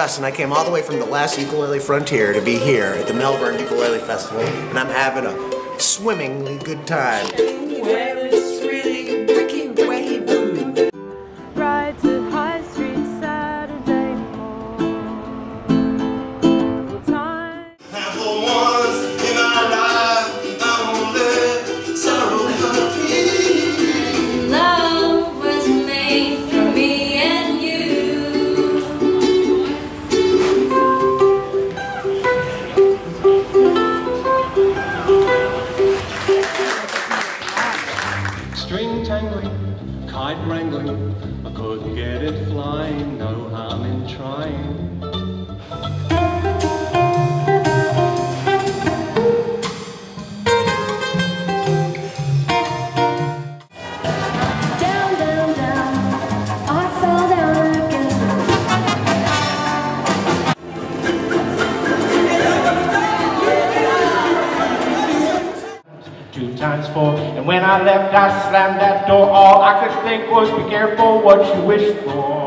Gus, and I came all the way from the last Ukulele Frontier to be here at the Melbourne Ukulele Festival, and I'm having a swimmingly good time. Well, it's really wicked way rude. Ride to High Street Saturday morning. Time. For once in our life, I won't let sorrow hurt me. Love was made for me and you. String tangling, kite wrangling, I couldn't get it flying, no harm in trying. Down, down, down, I fell down again. 2 times 4, and when I left I slammed that door. All I could think was be careful what you wish for.